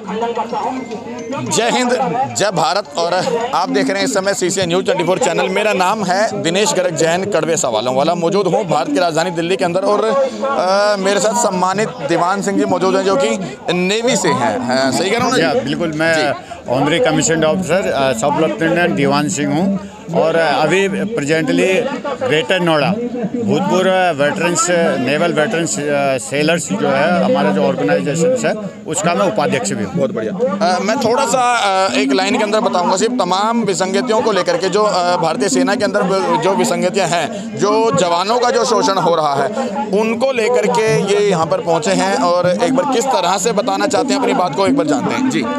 जय हिंद, जय भारत। और आप देख रहे हैं इस समय CCN न्यूज़ 24 चैनल। मेरा नाम है दिनेश गर्ग जैन, कड़वे सवालों वाला। मौजूद हूँ भारत की राजधानी दिल्ली के अंदर और मेरे साथ सम्मानित दीवान सिंह जी मौजूद हैं जो कि नेवी से हैं। सही कह रहा हूँ ना? बिल्कुल, मैं ऑनरी कमीशन्ड ऑफिसर सब लेफ्टिनेंट दीवान सिंह हूँ और अभी प्रेजेंटली ग्रेटर नोएडा भूतपूर्व वेटरन्स नेवल वेटरन्स सेलर्स जो है हमारा जो ऑर्गेनाइजेशन है उसका मैं उपाध्यक्ष भी हूँ। बहुत बढ़िया। मैं थोड़ा सा एक लाइन के अंदर बताऊंगा सिर्फ तमाम विसंगतियों को लेकर के, जो भारतीय सेना के अंदर जो विसंगतियां हैं, जो जवानों का जो शोषण हो रहा है, उनको लेकर के ये यहाँ पर पहुँचे हैं और एक बार किस तरह से बताना चाहते हैं अपनी बात को एक बार जानते हैं जी।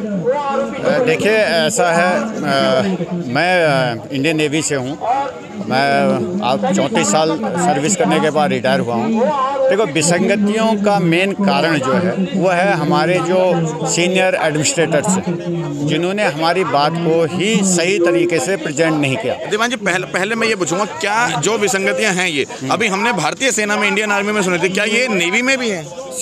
देखिए, ऐसा है, मैं इंडियन नेवी से हूँ। मैं आप 34 साल सर्विस करने के बाद रिटायर हुआ हूँ। देखो, विसंगतियों का मेन कारण जो है वो है हमारे जो सीनियर एडमिनिस्ट्रेटर्स हैं, जिन्होंने हमारी बात को ही सही तरीके से प्रेजेंट नहीं किया। दीवान जी, पहले मैं ये पूछूंगा, क्या जो विसंगतियां हैं ये अभी हमने भारतीय सेना में, इंडियन आर्मी में सुनी थी, क्या ये नेवी में भी है?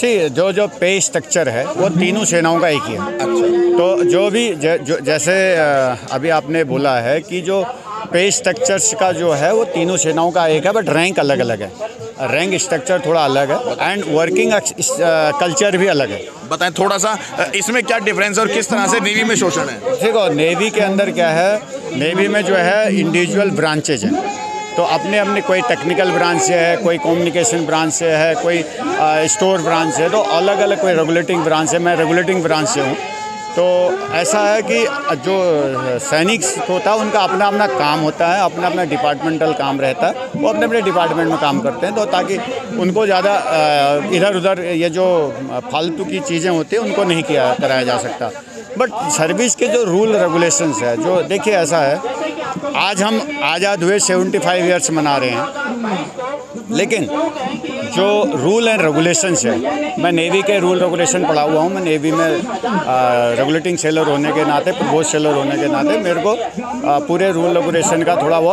जो पे स्ट्रक्चर है वो तीनों सेनाओं का एक ही है। अच्छा। तो जो भी जैसे अभी आपने बोला है कि जो पे स्ट्रक्चर्स का जो है वो तीनों सेनाओं का एक है, बट रैंक अलग अलग है। रैंक स्ट्रक्चर थोड़ा अलग है एंड वर्किंग कल्चर भी अलग है। बताएं थोड़ा सा इसमें क्या डिफरेंस और किस तरह से नेवी में शोषण है? देखो, नेवी के अंदर क्या है, नेवी में जो है इंडिविजुअल ब्रांचेज हैं। तो अपने अपने कोई टेक्निकल ब्रांच से है, कोई कम्युनिकेशन ब्रांच से है, कोई स्टोर ब्रांच से है, तो अलग अलग कोई रेगुलेटिंग ब्रांच है। मैं रेगुलेटिंग ब्रांच से हूँ। तो ऐसा है कि जो सैनिक होता है उनका अपना अपना काम होता है, अपना अपना डिपार्टमेंटल काम रहता है, वो अपने अपने डिपार्टमेंट में काम करते हैं, तो ताकि उनको ज़्यादा इधर उधर ये जो फालतू की चीज़ें होती हैं उनको नहीं कराया जा सकता। बट सर्विस के जो रूल रेगुलेशंस है, जो देखिए ऐसा है, आज हम आज़ाद हुए 75 ईयर्स मना रहे हैं, लेकिन जो रूल एंड रेगुलेशंस है, मैं नेवी के रूल रेगुलेशन पढ़ा हुआ हूँ। मैं नेवी में रेगुलेटिंग सेलर होने के नाते, प्रपोज सेलर होने के नाते मेरे को पूरे रूल रेगुलेशन का थोड़ा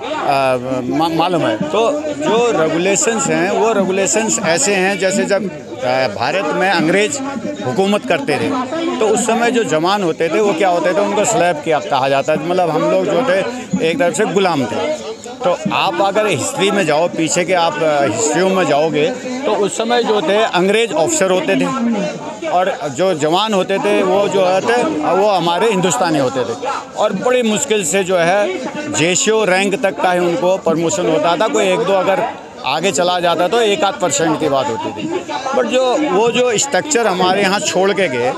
बहुत मालूम है। तो जो रेगुलेशंस हैं वो रेगुलेशंस ऐसे हैं जैसे जब भारत में अंग्रेज हुकूमत करते थे तो उस समय जो जवान होते थे वो क्या होते थे, उनको स्लैब कहा जाता है। मतलब हम लोग जो थे एक तरफ से गुलाम थे। तो आप अगर हिस्ट्री में जाओ, पीछे के आप हिस्ट्रियों में जाओगे तो उस समय जो थे अंग्रेज ऑफिसर होते थे और जो जवान होते थे वो जो थे वो हमारे हिंदुस्तानी होते थे और बड़ी मुश्किल से जो है जेसीओ रैंक तक का ही उनको प्रमोशन होता था। कोई एक दो अगर आगे चला जाता तो 1-8% की बात होती थी। बट वो जो स्ट्रक्चर हमारे यहाँ छोड़ के गए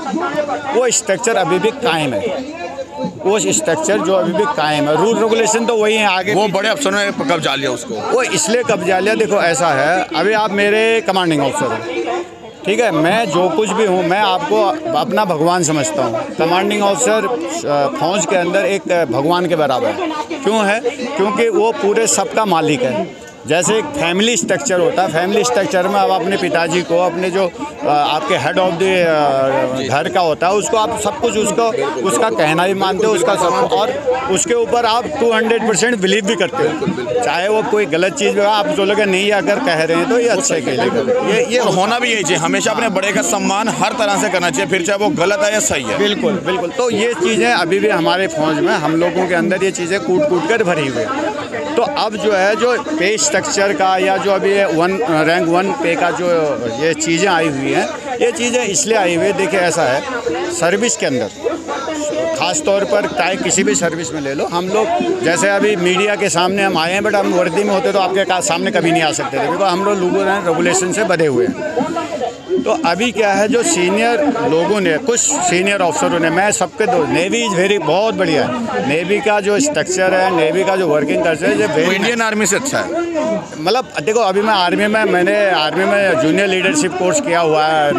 वो स्ट्रक्चर अभी भी कायम है। वो स्ट्रक्चर जो अभी भी कायम है, रूल रेगुलेशन तो वही है। आगे वो बड़े अफसरों ने कब्जा लिया उसको, वो इसलिए कब्जा लिया। देखो, ऐसा है, अभी आप मेरे कमांडिंग ऑफिसर हैं, ठीक है, मैं जो कुछ भी हूँ मैं आपको अपना भगवान समझता हूँ। कमांडिंग ऑफिसर फौज के अंदर एक भगवान के बराबर है। क्यों है? क्योंकि वो पूरे सबका मालिक है। जैसे एक फैमिली स्ट्रक्चर होता है, फैमिली स्ट्रक्चर में आप अपने पिताजी को, अपने जो आपके हेड ऑफ द घर का होता है उसको आप सब कुछ उसका कहना भी मानते हो, उसका सब, और उसके ऊपर आप 200% बिलीव भी करते हो। चाहे वो कोई गलत चीज़ हो, आप जो लोग नहीं अगर कह रहे हैं तो ये अच्छे के लिए ये होना भी यही चाहिए। हमेशा अपने बड़े का सम्मान हर तरह से करना चाहिए, फिर चाहे वो गलत है या सही है। बिल्कुल बिल्कुल। तो ये चीज़ें अभी भी हमारे फौज में, हम लोगों के अंदर ये चीज़ें कूट कर भरी हुई है। तो अब जो है जो पे स्ट्रक्चर का या जो अभी रैंक 1 पे का जो ये चीज़ें आई हुई हैं, ये चीज़ें इसलिए आई हुई है। देखिए, ऐसा है, सर्विस के अंदर ख़ास तौर पर चाहे किसी भी सर्विस में ले लो, हम लोग जैसे अभी मीडिया के सामने हम आए हैं, बट हम वर्दी में होते तो आपके सामने कभी नहीं आ सकते थे, बिकॉज हम लोग रेगुलेशन से बधे हुए हैं। तो अभी क्या है, जो सीनियर लोगों ने, कुछ सीनियर अफसरों ने, मैं सबके दो, नेवी इज़ वेरी बहुत बढ़िया है। नेवी का जो स्ट्रक्चर है, नेवी का जो वर्किंग कल्चर है, इंडियन आर्मी से अच्छा है। मतलब देखो, अभी मैंने आर्मी में जूनियर लीडरशिप कोर्स किया हुआ है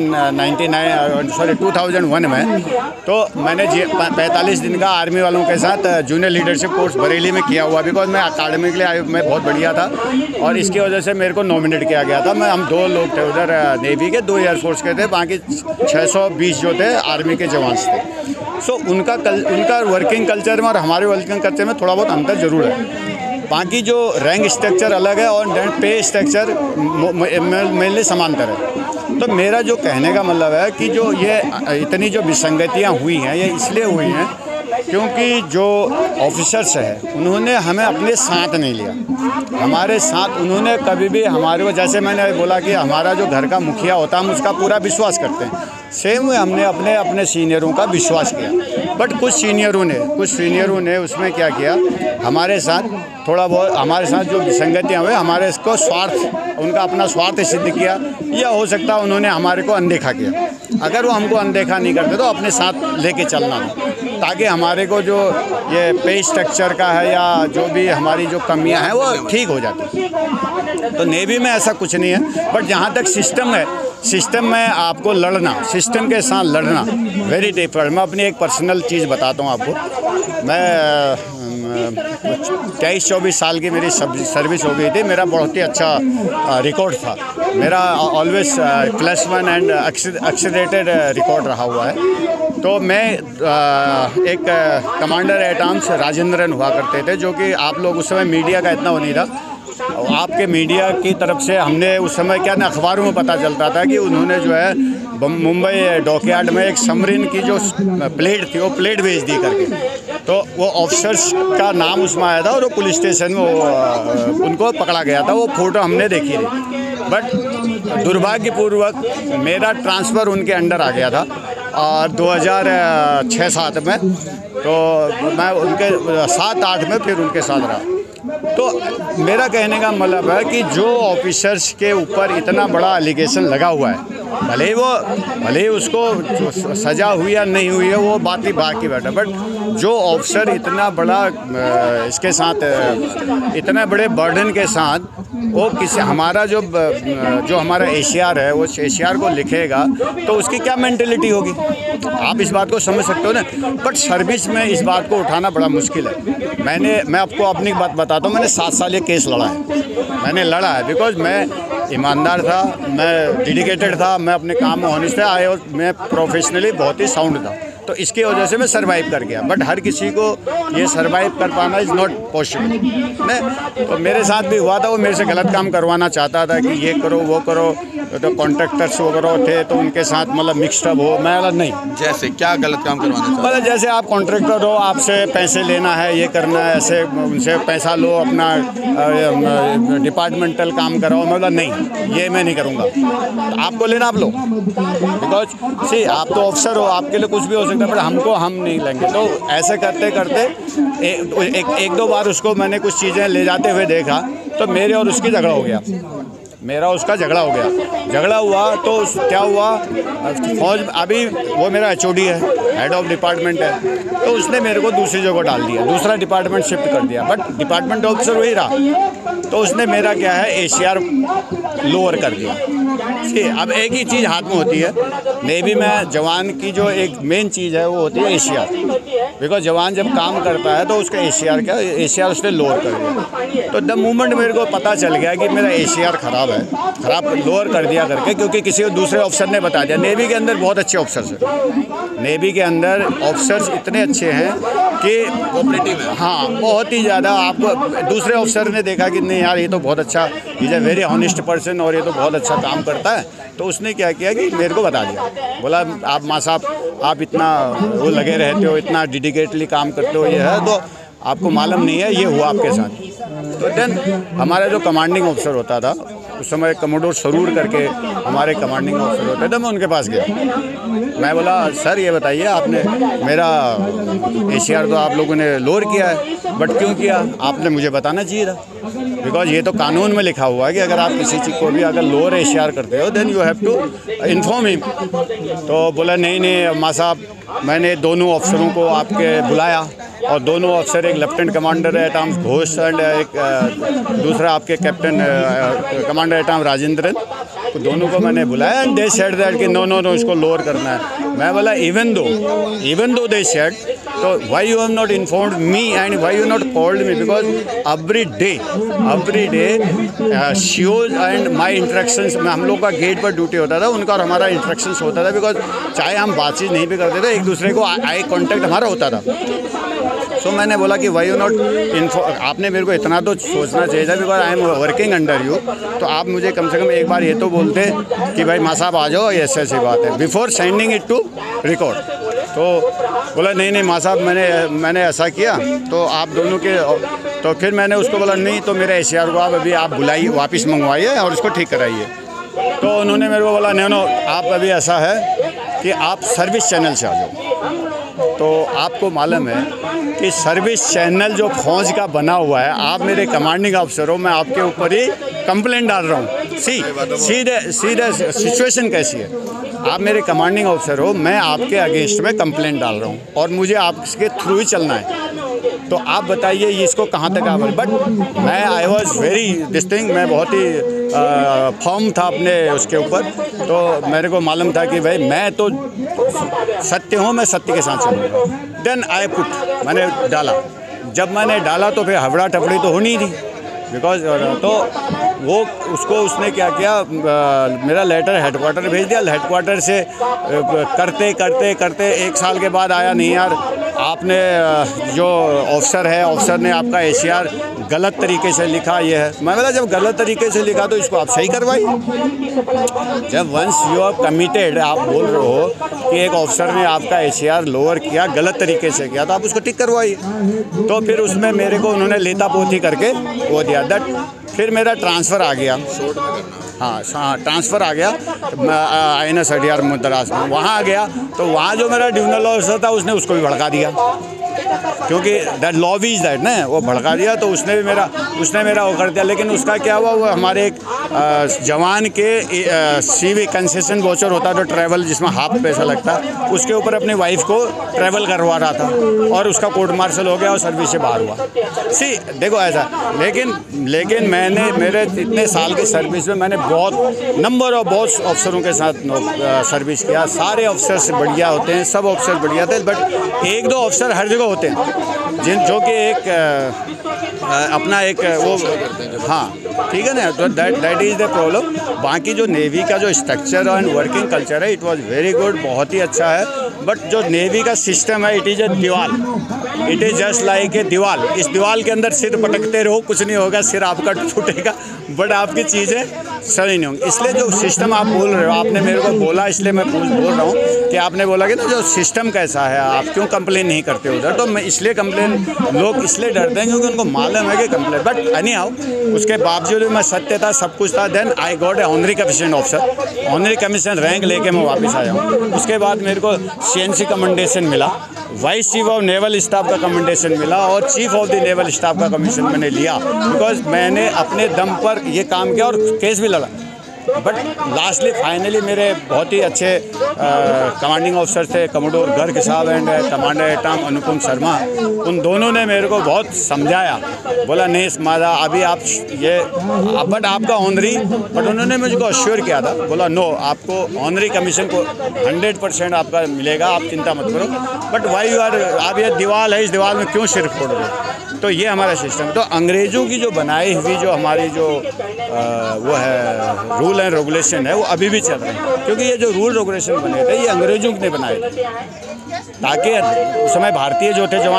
2001 में। तो मैंने 45 दिन का आर्मी वालों के साथ जूनियर लीडरशिप कोर्स बरेली में किया हुआ, बिकॉज मैं अकाडमी के लिए मैं बहुत बढ़िया था और इसकी वजह से मेरे को नॉमिनेट किया गया था। हम 2 लोग थे उधर नेवी के, 2 एयरफोर्स के थे, बाकी 620 जो थे आर्मी के जवान थे। सो उनका वर्किंग कल्चर में और हमारे वर्किंग कल्चर में थोड़ा बहुत अंतर ज़रूर है। बाकी जो रैंक स्ट्रक्चर अलग है और पे स्ट्रक्चर मेनली समांतर है। तो मेरा जो कहने का मतलब है कि जो ये इतनी जो विसंगतियाँ हुई हैं ये इसलिए हुई हैं क्योंकि जो ऑफिसर्स हैं उन्होंने हमें अपने साथ नहीं लिया। हमारे साथ उन्होंने कभी भी हमारे को, जैसे मैंने बोला कि हमारा जो घर का मुखिया होता है हम उसका पूरा विश्वास करते हैं, सेम वे हमने अपने अपने सीनियरों का विश्वास किया। बट कुछ सीनियरों ने उसमें क्या किया, हमारे साथ थोड़ा बहुत, हमारे साथ जो विसंगतियाँ हुई हमारे इसको उनका अपना स्वार्थ सिद्ध किया, या हो सकता है उन्होंने हमारे को अनदेखा किया। अगर वो हमको अनदेखा नहीं करते तो अपने साथ लेके चलना था, ताकि हमारे को जो ये पे स्ट्रक्चर का है या जो भी हमारी जो कमियां हैं वो ठीक हो जाती। तो नेवी में ऐसा कुछ नहीं है। बट जहाँ तक सिस्टम है, सिस्टम में आपको लड़ना, सिस्टम के साथ लड़ना वेरी डिफिकल्ट। मैं अपनी एक पर्सनल चीज़ बताता हूँ आपको। मैं 23-24 साल की मेरी सर्विस हो गई थी। मेरा बहुत ही अच्छा रिकॉर्ड था। मेरा ऑलवेज +1 एंड एक्सीडेटेड रिकॉर्ड रहा हुआ है। तो मैं एक कमांडर एट आर्म्स राजेंद्रन हुआ करते थे, जो कि आप लोग उस समय मीडिया का इतना वो नहीं था। आपके मीडिया की तरफ से हमने उस समय क्या ना, अखबारों में पता चलता था कि उन्होंने जो है मुंबई डॉकयार्ड में एक सबमरीन की जो प्लेट थी वो प्लेट भेज दी करके। तो वो ऑफिसर्स का नाम उसमें आया था और वो पुलिस स्टेशन में उनको पकड़ा गया था। वो फ़ोटो हमने देखी थी। बट दुर्भाग्यपूर्वक मेरा ट्रांसफ़र उनके अंडर आ गया था और 2006-07 में, तो मैं उनके 7-8 में फिर उनके साथ रहा। तो मेरा कहने का मतलब है कि जो ऑफिसर्स के ऊपर इतना बड़ा एलिगेशन लगा हुआ है, भले ही उसको सज़ा हुई या नहीं हुई है वो बात ही बाकी बैठा, बट जो ऑफिसर इतना बड़ा इसके साथ इतने बड़े बर्डन के साथ वो किसी हमारा जो हमारा एशियार है वो एशियार को लिखेगा तो उसकी क्या मेंटेलिटी होगी, आप इस बात को समझ सकते हो ना। बट सर्विस में इस बात को उठाना बड़ा मुश्किल है। मैं आपको अपनी बात बताता हूँ। मैंने 7 साल ये केस लड़ा है। मैंने लड़ा है बिकॉज मैं ईमानदार था, मैं डेडिकेटेड था, मैं अपने काम में ऑनेस्ट था, और मैं प्रोफेशनली बहुत ही साउंड था। तो इसकी वजह से मैं सर्वाइव कर गया। बट हर किसी को ये सर्वाइव कर पाना इज़ नॉट पॉसिबल। नहीं, तो मेरे साथ भी हुआ था। वो मेरे से गलत काम करवाना चाहता था कि ये करो वो करो, तो कॉन्ट्रैक्टर्स वगैरह थे तो उनके साथ मतलब मिक्सअप हो। मैं नहीं, जैसे क्या गलत काम करवाना चाहता? मतलब जैसे आप कॉन्ट्रैक्टर हो, आपसे पैसे लेना है, ये करना है, ऐसे उनसे पैसा लो, अपना डिपार्टमेंटल काम कराओ। मतलब नहीं, ये मैं नहीं करूँगा। तो आपको लेना आप लो, बिकॉज सी आप तो ऑफिसर हो, आपके लिए कुछ भी हो सकता है, बट हमको हम नहीं लेंगे। तो ऐसे करते करते एक दो बार उसको मैंने कुछ चीज़ें ले जाते हुए देखा, तो मेरे और उसकी झगड़ा हो गया। मेरा उसका झगड़ा हो गया। झगड़ा हुआ तो क्या हुआ, फौज, अभी वो मेरा HOD है, हेड ऑफ डिपार्टमेंट है, तो उसने मेरे को दूसरी जगह डाल दिया, दूसरा डिपार्टमेंट शिफ्ट कर दिया। बट डिपार्टमेंट ऑफिसर वही रहा। तो उसने मेरा क्या है ACR लोअर कर दिया। अब एक ही चीज़ हाथ में होती है नेवी में, जवान की जो एक मेन चीज़ है वो होती है ACR। बिकॉज जवान जब काम करता है तो उसका ACR उसने लोअर कर दिया। तो द मोमेंट मेरे को पता चल गया कि मेरा ACR ख़राब लोअर कर दिया करके, क्योंकि किसी दूसरे ऑफिसर ने बता दिया। नेवी के अंदर बहुत अच्छे ऑफिसर्स हैं। नेवी के अंदर ऑफिसर्स इतने अच्छे हैं कि कोऑपरेटिव है। हाँ, बहुत ही ज़्यादा। आपको दूसरे ऑफिसर ने देखा कि नहीं यार ये तो बहुत अच्छा, is a very honest person और ये तो बहुत अच्छा काम करता है। तो उसने क्या किया कि मेरे को बता दिया, बोला आप माँ साहब आप इतना वो लगे रहते हो, इतना डेडिकेटली काम करते हो, ये है तो आपको मालूम नहीं है ये हुआ आपके साथ। तो देन हमारा जो कमांडिंग ऑफिसर होता था उस समय कमोडोर सरूर करके हमारे कमांडिंग ऑफिसर होते थे, मैं उनके पास गया। मैं बोला सर ये बताइए, आपने मेरा ACR तो आप लोगों ने लोअर किया है, बट क्यों किया? आपने मुझे बताना चाहिए था। बिकॉज ये तो कानून में लिखा हुआ है कि अगर आप किसी चीज़ को भी अगर लोअर ACR करते हो then you have to inform him. तो बोला नहीं माँ साहब, मैंने दोनों अफसरों को आपके बुलाया और दोनों अफसर, एक lieutenant commander at arms Ghosh and एक दूसरा आपके captain commander at arms Rajendran, तो दोनों को मैंने बुलाया एंड दे सेड दैट कि नो इसको लोअर करना है। मैं बोला इवन दो दे सेड, तो why you have not informed me and why you not called me, because every day शियोज एंड माई इंटरेक्शंस में हम लोग का गेट पर ड्यूटी होता था, उनका और हमारा इंटरेक्शंस होता था, बिकॉज चाहे हम बातचीत नहीं भी करते थे, एक दूसरे को आई कॉन्टैक्ट हमारा होता था। सो मैंने बोला कि वाई यू नॉट आपने मेरे को इतना तो सोचना चाहिए था, because I am working under you, तो आप मुझे कम से कम एक बार ये तो बोलते कि भाई माँ साहब आ जाओ, ऐसी बात है, before sending it to record. तो बोला नहीं माँ साहब मैंने ऐसा किया, तो आप दोनों के, तो फिर मैंने उसको बोला नहीं, तो मेरे ACR को आप बुलाइए, वापस मंगवाइए और उसको ठीक कराइए। तो उन्होंने मेरे को बोला नो आप अभी ऐसा है कि आप सर्विस चैनल से आ जाओ। तो आपको मालूम है कि सर्विस चैनल जो फौज का बना हुआ है, आप मेरे कमांडिंग अफसर हो, मैं आपके ऊपर ही कंप्लेंट डाल रहा हूँ। सीधे सिचुएशन कैसी है, आप मेरे कमांडिंग अफसर हो, मैं आपके अगेंस्ट में कंप्लेंट डाल रहा हूँ और मुझे आपके थ्रू ही चलना है। तो आप बताइए इसको कहाँ तक आप, बट मैं I was very this thing, मैं बहुत ही फर्म था अपने उसके ऊपर। तो मेरे को मालूम था कि भाई मैं तो सत्य हूँ, मैं सत्य के साथ चलूँगा। देन आई पुट, मैंने डाला, जब मैंने डाला तो फिर हबड़ा टपड़ी तो होनी थी, बिकॉज तो वो उसने क्या किया, मेरा लेटर हेडक्वार्टर भेज दिया, हेडक्वार्टर से करते 1 साल के बाद आया, नहीं यार आपने जो ऑफिसर ने आपका ACR गलत तरीके से लिखा, ये है। मैं बोला जब गलत तरीके से लिखा तो इसको आप सही करवाइए। जब वंस यू आर कमिटेड, आप बोल रहे हो कि एक ऑफिसर ने आपका ACR लोअर किया, गलत तरीके से किया, तो आप उसको ठीक करवाइए। तो फिर उसमें मेरे को उन्होंने लेता पोती करके वो दिया। दैट फिर मेरा ट्रांसफ़र आ गया, हाँ ट्रांसफ़र आ गया INS ADR मद्रास में। वहाँ आ गया तो वहाँ जो मेरा डिविजनल ऑफिसर था उसने उसको भी भड़का दिया, क्योंकि दैट लॉ इज़ दैट ना, वो भड़का दिया। तो उसने मेरा वो कर दिया। लेकिन उसका क्या हुआ, वो हमारे एक जवान के CV कंसेशन वोचर होता है जो ट्रैवल, जिसमें हाफ पैसा लगता है, उसके ऊपर अपनी वाइफ को ट्रैवल करवा रहा था और उसका कोर्ट मार्शल हो गया और सर्विस से बाहर हुआ। देखो ऐसा, लेकिन मैंने मेरे इतने साल की सर्विस में मैंने बहुत अफसरों के साथ सर्विस किया। सारे अफसर बढ़िया होते हैं, सब अफसर बढ़िया थे, बट 1-2 अफसर हर जगह होते हैं जो कि एक अपना एक वो, हाँ ठीक है ना, तो दैट इज़ द प्रॉब्लम। बाकी जो नेवी का जो स्ट्रक्चर एंड वर्किंग कल्चर है, इट वाज वेरी गुड, बहुत ही अच्छा है। बट जो नेवी का सिस्टम है, इट इज़ ए दीवाल, it is just like a दीवाल। इस दीवाल के अंदर सिर पटकते रहो, कुछ नहीं होगा, सिर आपका फूटेगा, बट आपकी चीज़ें सही नहीं होंगी। इसलिए जो सिस्टम आप बोल रहे हो, आपने मेरे को बोला, इसलिए मैं बोल रहा हूँ कि आपने बोला कि ना जो सिस्टम कैसा है, आप क्यों कंप्लेन नहीं करते उधर। तो मैं इसलिए लोग इसलिए डरते हैं क्योंकि उनको मालूम है कि कंप्लेन, बट एनी हाउ उसके बावजूद मैं सत्य था, सब कुछ था। Then I got a honorary commission officer, honorary commission rank लेके मैं वापस आया हूँ। उसके बाद मेरे को CNC कमेंडेशन मिला, vice chief of naval staff का कमेंडेशन मिला और chief of the naval staff का कमीशन मैंने लिया, बिकॉज मैंने अपने दम पर ये काम किया और केस भी लड़ा। बट लास्टली फाइनली मेरे बहुत ही अच्छे कमांडिंग ऑफिसर थे, commodore Garg sahab and commander एटम अनुपम शर्मा, उन दोनों ने मेरे को बहुत समझाया, बोला नहीं मादा अभी आप ये, बट आपका ऑनरी, बट उन्होंने मुझको अश्योर किया था, बोला नो आपको ऑनरी कमीशन को 100% आपका मिलेगा, आप चिंता मत करो। बट वाई यू आर, आप ये दीवार है, इस दीवार में क्यों सिर फोड़ रहे हो। तो ये हमारा सिस्टम। तो अंग्रेज़ों की जो बनाई हुई जो हमारी जो वो है रूल एंड रेगुलेशन है, वो अभी भी चल रहे हैं, क्योंकि ये जो रूल रेगुलेशन बने थे ये अंग्रेज़ों ने बनाए थे, ताकि उस समय भारतीय जो थे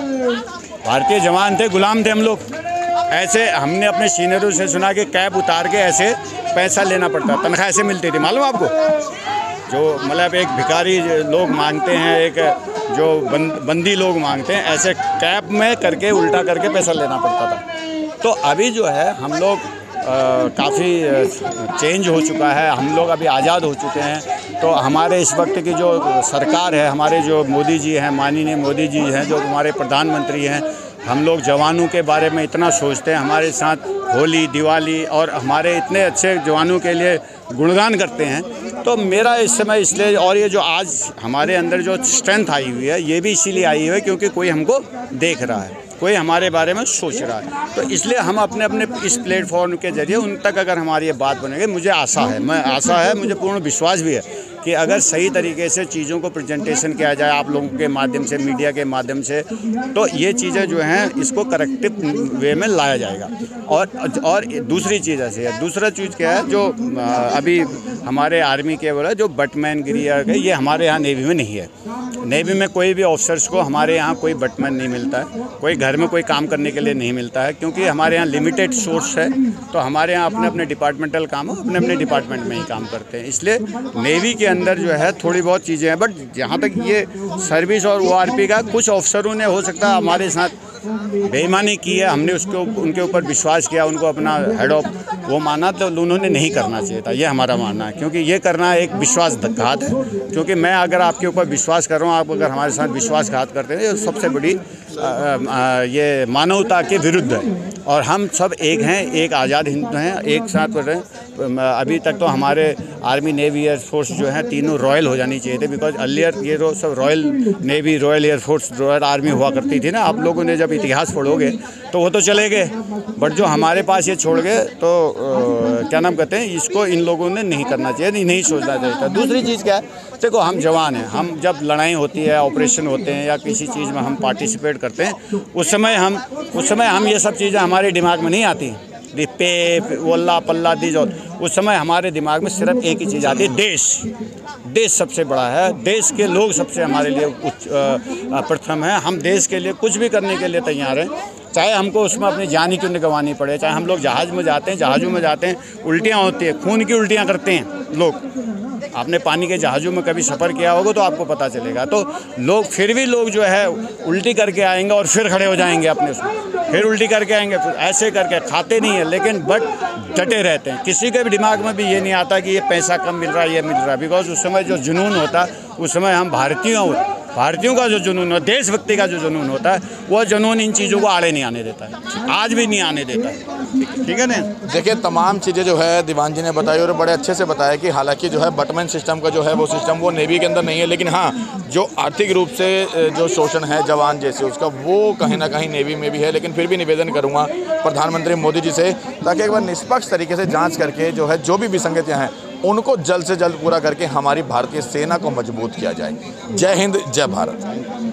जवान थे, गुलाम थे हम लोग। ऐसे हमने अपने सीनियरों से सुना कि कैप उतार के ऐसे पैसा लेना पड़ता, तनख्वाह ऐसे मिलती थी, मालूम आपको। जो मतलब एक भिखारी लोग मांगते हैं, एक जो बंदी लोग मांगते हैं, ऐसे कैप में करके उल्टा करके पैसा लेना पड़ता था। तो अभी जो है हम लोग काफ़ी चेंज हो चुका है, हम लोग अभी आज़ाद हो चुके हैं। तो हमारे इस वक्त की जो सरकार है, हमारे जो मोदी जी हैं, माननीय मोदी जी हैं, जो हमारे प्रधानमंत्री हैं, हम लोग जवानों के बारे में इतना सोचते हैं, हमारे साथ होली दिवाली और हमारे इतने अच्छे जवानों के लिए गुणगान करते हैं। तो मेरा इस समय इसलिए, और ये जो आज हमारे अंदर जो स्ट्रेंथ आई हुई है, ये भी इसीलिए आई हुई है क्योंकि कोई हमको देख रहा है, कोई हमारे बारे में सोच रहा है। तो इसलिए हम अपने अपने इस प्लेटफॉर्म के जरिए उन तक अगर हमारी ये बात बनेगी, मुझे आशा है, मुझे पूर्ण विश्वास भी है कि अगर सही तरीके से चीज़ों को प्रेजेंटेशन किया जाए आप लोगों के माध्यम से, मीडिया के माध्यम से, तो ये चीज़ें जो हैं इसको करेक्टिव वे में लाया जाएगा। और दूसरी चीज़ ऐसी है, दूसरा चीज़ क्या है, जो अभी हमारे आर्मी के बोला जो बटमैन गिरी है, ये हमारे यहाँ नेवी में नहीं है। नेवी में कोई भी ऑफिसर्स को हमारे यहाँ कोई बटमैन नहीं मिलता है, कोई घर में कोई काम करने के लिए नहीं मिलता है, क्योंकि हमारे यहाँ लिमिटेड सोर्स है। तो हमारे यहाँ अपने अपने डिपार्टमेंटल काम हो, अपने अपने डिपार्टमेंट में ही काम करते हैं। इसलिए नेवी के अंदर जो है थोड़ी बहुत चीज़ें हैं, बट जहाँ तक ये सर्विस और ORP का, कुछ अफसरों ने हो सकता है हमारे साथ बेईमानी की है, हमने उनके ऊपर विश्वास किया, उनको अपना हेड ऑफ वो माना, तो उन्होंने नहीं करना चाहिए था, ये हमारा मानना है। क्योंकि ये करना एक विश्वासघात है, क्योंकि मैं अगर आपके ऊपर विश्वास कर रहा हूँ, आप अगर हमारे साथ विश्वासघात करते हैं, ये सबसे बड़ी ये मानवता के विरुद्ध है। और हम सब एक हैं, एक आज़ाद हिंदू हैं, एक साथ कर रहे हैं। अभी तक तो हमारे आर्मी, नेवी, एयर फोर्स जो है तीनों रॉयल हो जानी चाहिए थे, बिकॉज अर्लियर ये तो सब royal navy, royal air force, royal army हुआ करती थी ना। आप लोगों ने जब इतिहास पढ़ोगे तो वो तो चले गए, बट जो हमारे पास ये छोड़ गए, तो क्या नाम कहते हैं, इसको इन लोगों ने नहीं करना चाहिए, नहीं सोचना चाहिए था। दूसरी चीज़ क्या है, देखो हम जवान हैं, हम जब लड़ाई होती है, ऑपरेशन होते हैं या किसी चीज़ में हम पार्टिसिपेट करते हैं, उस समय हम ये सब चीज़ें हमारे दिमाग में नहीं आती, पे वल्ला पल्ला दीज, उस समय हमारे दिमाग में सिर्फ एक ही चीज़ आती है, देश सबसे बड़ा है, देश के लोग सबसे हमारे लिए प्रथम है। हम देश के लिए कुछ भी करने के लिए तैयार हैं, चाहे हमको उसमें अपनी जान ही क्यों न गंवानी पड़े। चाहे हम लोग जहाज़ों में जाते हैं, उल्टियाँ होती है, खून की उल्टियाँ करते हैं लोग। आपने पानी के जहाज़ों में कभी सफ़र किया होगा तो आपको पता चलेगा। तो फिर भी लोग जो है उल्टी करके आएंगे और फिर खड़े हो जाएंगे अपने उसमें, फिर उल्टी करके आएंगे, फिर ऐसे करके खाते नहीं है, लेकिन बट डटे रहते हैं। किसी के भी दिमाग में भी ये नहीं आता कि ये पैसा कम मिल रहा है, ये मिल रहा है, बिकॉज उस समय जो जुनून होता है, उस समय हम भारतीयों का जो जुनून हो, देशभक्ति का जो जुनून होता है, वो जुनून इन चीज़ों को आड़े नहीं आने देता है, आज भी नहीं आने देता है। ठीक है ना। देखिए तमाम चीज़ें जो है दीवान जी ने बताई और बड़े अच्छे से बताया कि हालांकि जो है बटमैन सिस्टम का जो है वो सिस्टम वो नेवी के अंदर नहीं है, लेकिन हाँ जो आर्थिक रूप से जो शोषण है जवान जैसे उसका, वो कहीं ना कहीं नेवी में भी है। लेकिन फिर भी निवेदन करूँगा प्रधानमंत्री मोदी जी से, ताकि एक बार निष्पक्ष तरीके से जाँच करके जो है जो भी विसंगतियाँ हैं उनको जल्द से जल्द पूरा करके हमारी भारतीय सेना को मजबूत किया जाए। जय हिंद, जय भारत।